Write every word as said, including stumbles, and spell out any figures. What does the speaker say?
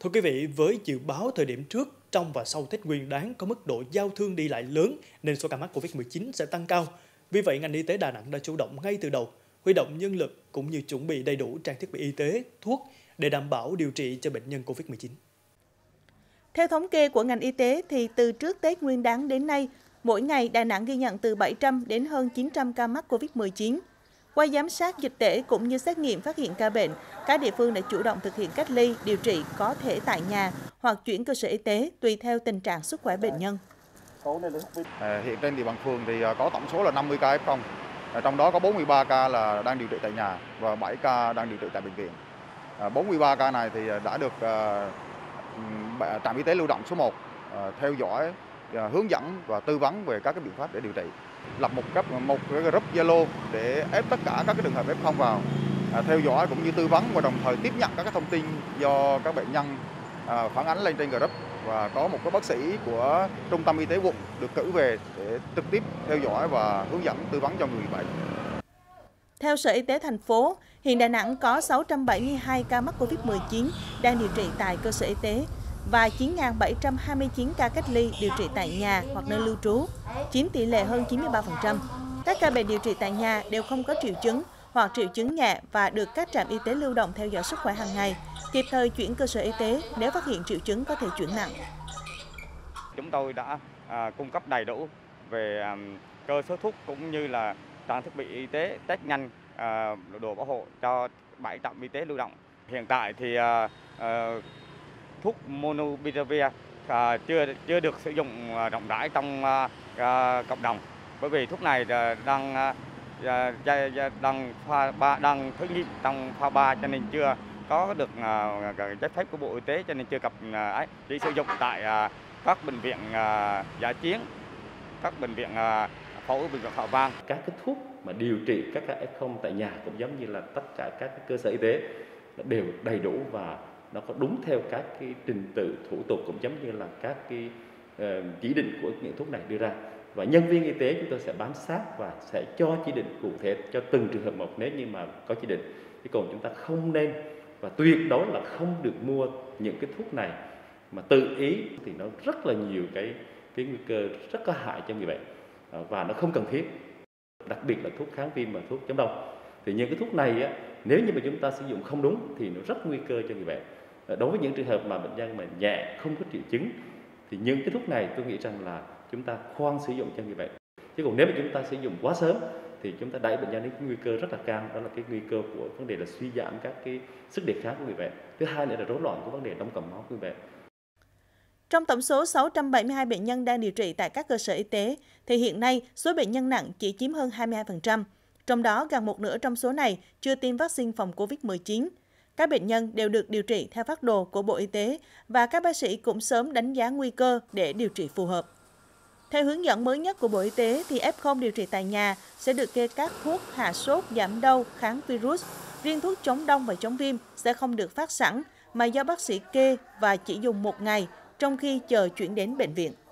Thưa quý vị, với dự báo thời điểm trước, trong và sau Tết Nguyên đán có mức độ giao thương đi lại lớn nên số ca mắc Covid mười chín sẽ tăng cao. Vì vậy, ngành y tế Đà Nẵng đã chủ động ngay từ đầu, huy động nhân lực cũng như chuẩn bị đầy đủ trang thiết bị y tế, thuốc để đảm bảo điều trị cho bệnh nhân Covid mười chín. Theo thống kê của ngành y tế thì từ trước Tết Nguyên đán đến nay, mỗi ngày Đà Nẵng ghi nhận từ bảy trăm đến hơn chín trăm ca mắc Covid mười chín. Qua giám sát dịch tễ cũng như xét nghiệm phát hiện ca bệnh, các địa phương đã chủ động thực hiện cách ly, điều trị có thể tại nhà hoặc chuyển cơ sở y tế tùy theo tình trạng sức khỏe bệnh nhân. À, hiện trên địa bàn phường thì có tổng số là năm mươi ca ép không, trong đó có bốn mươi ba ca là đang điều trị tại nhà và bảy ca đang điều trị tại bệnh viện. À, bốn mươi ba ca này thì đã được uh, trạm y tế lưu động số một uh, theo dõi, uh, hướng dẫn và tư vấn về các cái biện pháp để điều trị. Lập một cấp một cái group Zalo để ép tất cả các cái trường hợp ép không vào, à, theo dõi cũng như tư vấn và đồng thời tiếp nhận các cái thông tin do các bệnh nhân à, phản ánh lên trên group, và có một cái bác sĩ của trung tâm y tế quận được cử về để trực tiếp theo dõi và hướng dẫn tư vấn cho người bệnh. Theo Sở Y tế thành phố, hiện Đà Nẵng có sáu trăm bảy mươi hai ca mắc Covid mười chín đang điều trị tại cơ sở y tế và chín nghìn bảy trăm hai mươi chín ca cách ly điều trị tại nhà hoặc nơi lưu trú, chiếm tỷ lệ hơn chín mươi ba phần trăm. Các ca bệnh điều trị tại nhà đều không có triệu chứng hoặc triệu chứng nhẹ và được các trạm y tế lưu động theo dõi sức khỏe hàng ngày, kịp thời chuyển cơ sở y tế nếu phát hiện triệu chứng có thể chuyển nặng. Chúng tôi đã à, cung cấp đầy đủ về à, cơ số thuốc cũng như là trang thiết bị y tế, test nhanh, à, đồ bảo hộ cho bảy trạm y tế lưu động. Hiện tại thì à, à, thuốc Monopiravir à, chưa chưa được sử dụng à, rộng rãi trong à, à, cộng đồng, bởi vì thuốc này à, đang à, đang pha ba đang thử nghiệm trong pha ba cho nên chưa có được à, giấy phép của Bộ Y tế, cho nên chưa cập à, ấy, chỉ sử dụng tại à, các bệnh viện à, dã chiến, các bệnh viện à, phẫu, bệnh viện Thọ Vang. Các cái thuốc mà điều trị các ca ép không tại nhà cũng giống như là tất cả các cái cơ sở y tế đều đầy đủ và nó có đúng theo các cái trình tự thủ tục, cũng giống như là các cái uh, chỉ định của những thuốc này đưa ra, và nhân viên y tế chúng tôi sẽ bám sát và sẽ cho chỉ định cụ thể cho từng trường hợp một nếu như mà có chỉ định. Chứ còn chúng ta không nên và tuyệt đối là không được mua những cái thuốc này mà tự ý, thì nó rất là nhiều cái cái nguy cơ rất có hại cho người bệnh và nó không cần thiết, đặc biệt là thuốc kháng viêm và thuốc chống đông. Thì những cái thuốc này á, nếu như mà chúng ta sử dụng không đúng thì nó rất nguy cơ cho người bệnh. Đối với những trường hợp mà bệnh nhân mà nhẹ không có triệu chứng thì những cái thuốc này tôi nghĩ rằng là chúng ta khoan sử dụng cho người bệnh. Chứ còn nếu mà chúng ta sử dụng quá sớm thì chúng ta đẩy bệnh nhân đến cái nguy cơ rất là cao, đó là cái nguy cơ của vấn đề là suy giảm các cái sức đề kháng của người bệnh. Thứ hai nữa là rối loạn của vấn đề đông cầm máu của người bệnh. Trong tổng số sáu trăm bảy mươi hai bệnh nhân đang điều trị tại các cơ sở y tế, thì hiện nay số bệnh nhân nặng chỉ chiếm hơn hai mươi hai phần trăm. Trong đó, gần một nửa trong số này chưa tiêm vaccine phòng Covid mười chín. Các bệnh nhân đều được điều trị theo phác đồ của Bộ Y tế và các bác sĩ cũng sớm đánh giá nguy cơ để điều trị phù hợp. Theo hướng dẫn mới nhất của Bộ Y tế, thì ép không điều trị tại nhà sẽ được kê các thuốc hạ sốt, giảm đau, kháng virus. Riêng thuốc chống đông và chống viêm sẽ không được phát sẵn, mà do bác sĩ kê và chỉ dùng một ngày trong khi chờ chuyển đến bệnh viện.